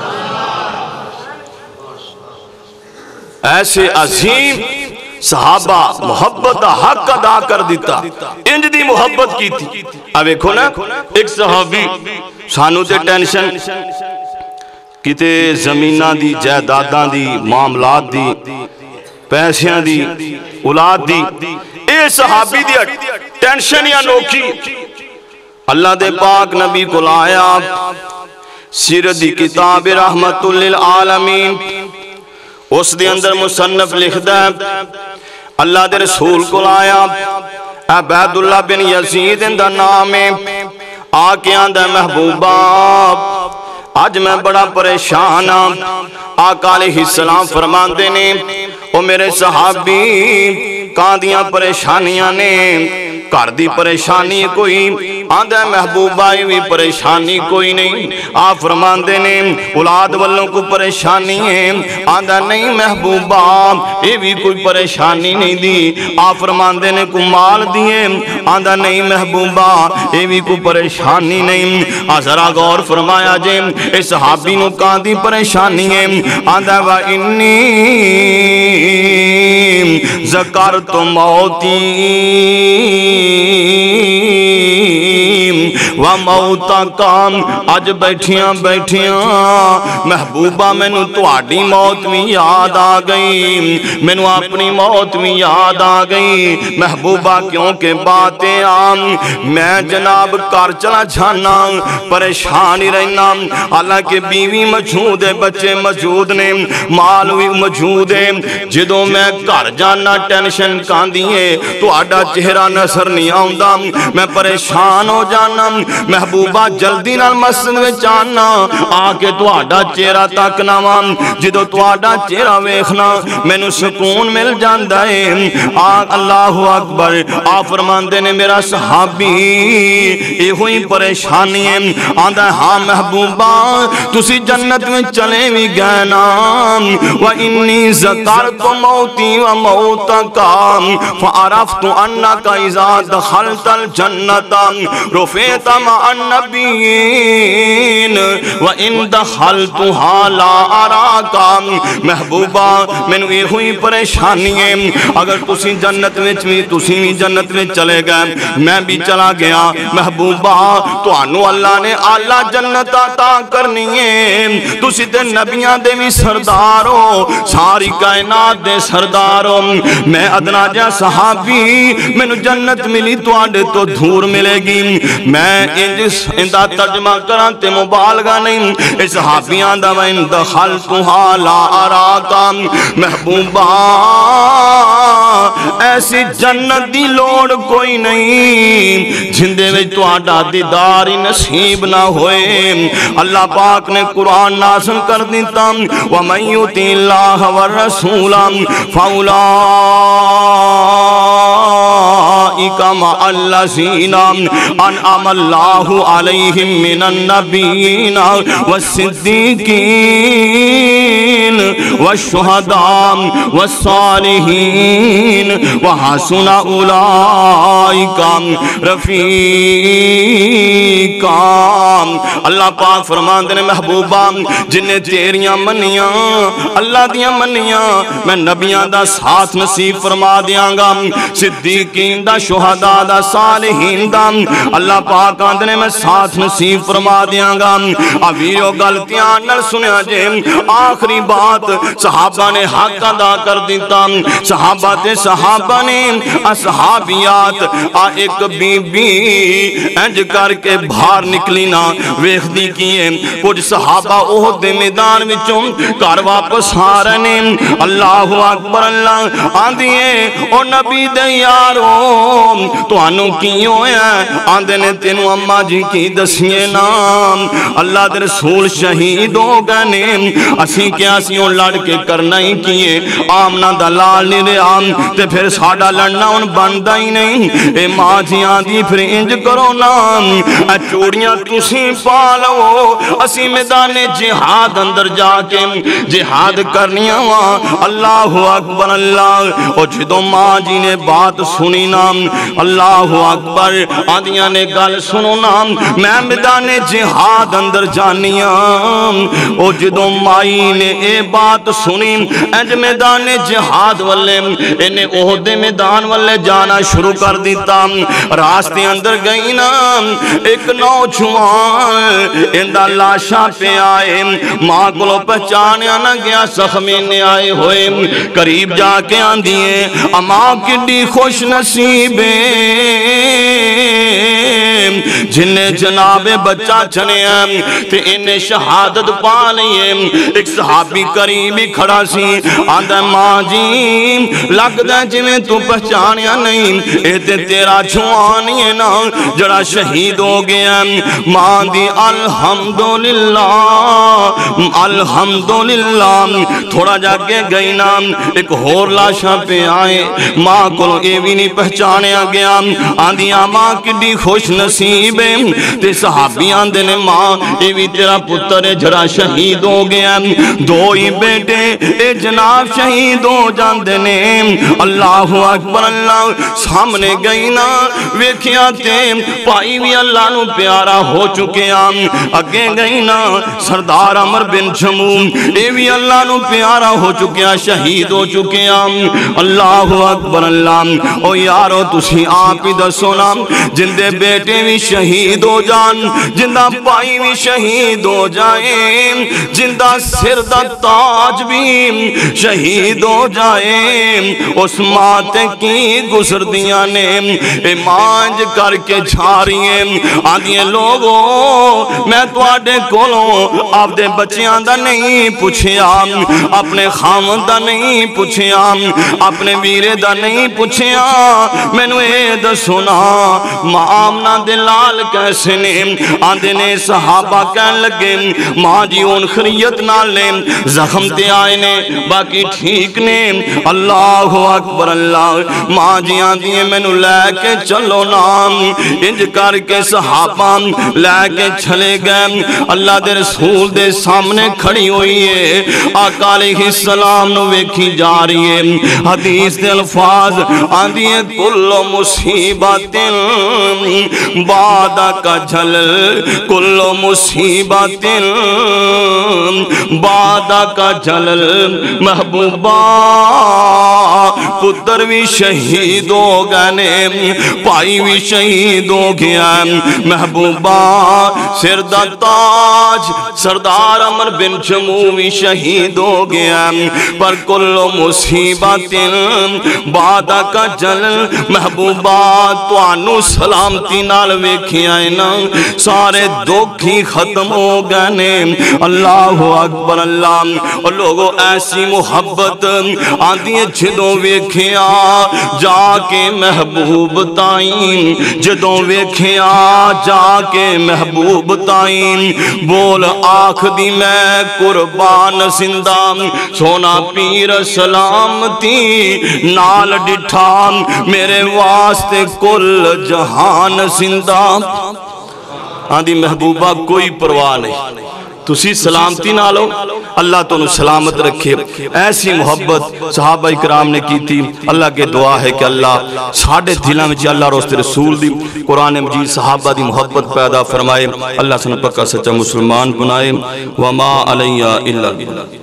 A: ایسے عظیم صحابہ محبت حق ادا کر دیتا، انج دی محبت کی تھی۔ اب ایکھو نا ایک صحابی سانو تے ٹینشن کتے زمینہ دی جائیداداں دی معاملات دی پیسیاں دی اولاد دی، اے صحابی دی ٹینشن یا نوکی اللہ دے پاک نبی کو لایا، سیرت دی کتاب رحمت للعالمین، اس دے اندر مصنف لکھ دے اللہ دے رسول کو لایا، عبید اللہ بن یزید اندہ نام آکے آندہ محبوبہ آج میں بڑا پریشان ہوں۔ آقا علیہ السلام فرمان دینے او میرے صحابی کاندیاں پریشانیاں نے، کر دی پریشانی کوئی، آندہ محبوبہ بھی پریشانی کوئی نہیں، آپ فرمان دینے اولاد والوں کو پریشانی ہے، آندہ نہیں محبوبہ یہ بھی کوئی پریشانی نہیں دی، آپ فرمان دینے کو مال دیئے، آندہ نہیں محبوبہ یہ بھی کوئی پریشانی نہیں۔ ذرا غور فرمایا جے اس صحابی نو کاندی پریشانی ہے، آندہ وَإِنِّي ذَكَرْتُ مَوْتِي وَمَوْتَ کام، آج بیٹھیاں بیٹھیاں محبوبہ میں نو تواڈی موت میں یاد آ گئی، میں نو اپنی موت میں یاد آ گئی محبوبہ، کیونکہ باتیں آم میں جناب کار چلا جانا پریشانی رہنا، حالانکہ بیوی موجود ہے، بچے موجود نے، مال بھی موجود ہے، جدوں میں کار جانا ٹینشن کاندی ہے تو آڈا چہرہ نظر نہیں آؤندا، میں پریشان ہو جانا محبوبہ جلدی نال مسجد میں جانا، آکے تو آڈا چہرہ تکنا وام، جدو تو آڈا چہرہ ویکھنا میں نو سکون مل جاندہ ہے۔ آگ اللہ اکبر، آپ فرمان دینے میرا صحابی یہ ہوئی پریشانی ہے، آندہ ہاں محبوبہ تسی جنت میں چلے بھی گئے نام، وَإِنِّي ذَكَرْتُ مَوْتِي وَمَوْتَكَ فَعَرَفْتُ أَنَّكَ إِذَا دَخَلْتَ الْجَنَّةَ رُفِعْتَ مَعَ النَّبِيِّينَ وَإِن دَخَلْتُهَا لَا أَرَاكَ، محبوبہ میں نے یہ ہوئی پریشانی ہے، اگر تسی جنت میں چوی تسی بھی جنت میں چلے گئے میں بھی چلا گیا محبوبہ، تو انو اللہ نے اعلیٰ جنت عطا کرنی ہے، تسی تے نبیاں دے بھی سردارو، ساری کائنات دے سردارو، میں ادنا جا صحابی میں نے جنت ملی تو آڈے تو دھور ملے گی، میں میں اندہ ترجمہ کران تے مبالغہ نہیں اے صحابیاں دا وَإِن دَخَلْتُهَا لَا أَرَاكَ محبوبہ ایسی جنت دی لوڑ کوئی نہیں جندے میں تو آڈا دیداری نصیب نہ ہوئے اللہ پاک نے قرآن نازل کر دیتا وَمَن يُطِعِ اللَّهَ وَالرَّسُولَ فَأُولَٰئِكَ مَعَ الَّذِينَ أَنْعَمَ اللَّهُ عَلَيْهِم مِّنَ النَّبِيِّينَ وَالصِّدِّيقِينَ وَالشُّهَدَاءِ وَالصَّالِحِينَ وَحَسُنَ أُولَٰئِكَ رَفِيقًا اللہ پاک فرماندے نے محبوبہ جنہیں تیریاں منیاں اللہ دیاں منیاں میں نبیاں دا ساتھ نصیب فرما دیاں گا صدیقین دا شہداء دا صالحین دا اللہ پاک آندے نے میں ساتھ نصیب فرما دیاں گا ابھیو غلطیاں نل سنیا جے آخری بات صحابہ نے حق ادا کر دیتا صحابہ تے صحابہ نے اصحابیات آ ایک بی بی انج کر کے بھار نکلی نا ویخ دی کیے کچھ صحابہ احد میدان وچوں کار واپس آ رہے نے اللہ اکبر اللہ آندھئے او نبی دے یارو تو انو کیوں ہے آندھے نے تینو اممہ جی کی دسیے نام اللہ دے رسول شہید ہو گئے نے اسی کیا سیوں لڑ کے کرنا ہی کیے آمنہ دلال نہیں رہے آم تے پھر ساڑھا لڑنا ان بندہ ہی نہیں اے ماں جی آندھی پھر انج کرو نام اے چوڑیاں تُسی پالو اسی میدان جہاد اندر جا کے جہاد کرنیاں وہاں اللہ اکبر اللہ اور جدو ماں جی نے بات سنی نام اللہ اکبر آدھیاں نے گل سنو نام میں میدان جہاد اندر جانیاں اور جدو مائی نے اے بات سنی انج میدان جہاد والے انہیں احد میدان والے جانا شروع کر دیتا راستے اندر گئی نام ایک نوجوان اندہ لاشا پہ آئے ماں کو پہچانیا نہ گیا سخمینے آئے ہوئے قریب جا کے آندھیے اماں کڈی خوش نصیبیں جنہیں جناب بچہ چنے ہیں تے انہیں شہادت پا لیے ایک صحابی قریبی کھڑا سی آندھا ماں جی لگ دے جویں تو پہچانیا نہیں اے تے تیرا جوانی ہے نا جڑا شہید ہو گیا ماں دی الحمدللہ الحمدللہ تھوڑا جا کے گئی نام ایک ہور لاشا پہ آئے ماں کو اے بھی نہیں پہچانے گیا آندھیاں ماں کڈی خوش نصیبیں تے صحابی آندھے نے ماں اے بھی تیرا پتر جڑا شہید ہو گیا دو ہی بیٹے اے جناب شہید ہو جاندے نے اللہ اکبر اللہ سامنے گئی نا ویکھیا تے پائی بھی اللہ نو پیارا ہو چکے آم اگے گئی نا سردار عمر بن جموم اے بھی اللہ نو پیارا ہو چکے آم شہید ہو چکے آم اللہ اکبر اللہ او یارو تسی آپ ہی دسو نا جندے بیٹے بھی شہید ہو جان جندہ پائی بھی شہید ہو جائیں جندہ سردہ تاج بھی شہید ہو جائیں اس مات کی گزر دیا نے اے مانج کر کے جھارییں آدھیں لوگوں میں تو آڈے کولوں آپ دے بچیاں دا نہیں پوچھیا اپنے خامد دا نہیں پوچھیا اپنے ویرے دا نہیں پوچھیا میں نو اے دا سنا ماں آمنہ دلال کیسے نے آندھے نے صحابہ کہن لگے ماں جی ان خریت نہ لیں زخم تے آئے نے باقی ٹھیک نے اللہ اکبر اللہ ماں جی آندھیں میں نو لے کے چلو نام انج کر کے صحابہ لے کے چلے گئے اللہ دے رسول دے سامنے کھڑی ہوئی ہے آقا علیہ السلام نو ویکھی جا رہی ہے حدیث دے الفاظ آندھیں کل مصیبت بادہ کا جھلل کل مصیبت بادہ کا جھلل محبوبہ پتر بھی شہید ہو گئے، پائی بھی شہید ہو گیا۔ محبوبہ سر دا تاج سردار عمر بن جموح بھی شہید ہو گیا۔ پر کل مصیبت بعد کا جل، محبوبہ توانو سلامتی نال ویکھیا ہے نا، سارے دکھی ختم ہو گئے۔ اللہ اکبر اللہ۔ اور لوگوں ایسی محبت آندھی ہے جدوں ویکھیا جا کے محبوب تائیں، جدوں ویکھیا جا کے محبوب تائیں، بول آنکھ دی میں قربان زندہ، سونا پیر سلامتی نال ڈٹھا، میرے واسطے کل جہان زندہ۔ آندھی محبوبہ کوئی پرواہ نہیں، تسی سلامتی نہ لو، اللہ تو انہوں سلامت رکھے۔ ایسی محبت صحابہ اکرام نے کی تھی۔ اللہ کے دعا ہے کہ اللہ ساڑھے دلوں میں اللہ روست رسول دی قرآن مجید صحابہ دی محبت پیدا فرمائے، اللہ سن پکا سچا مسلمان بنائے۔ وما علیہ الا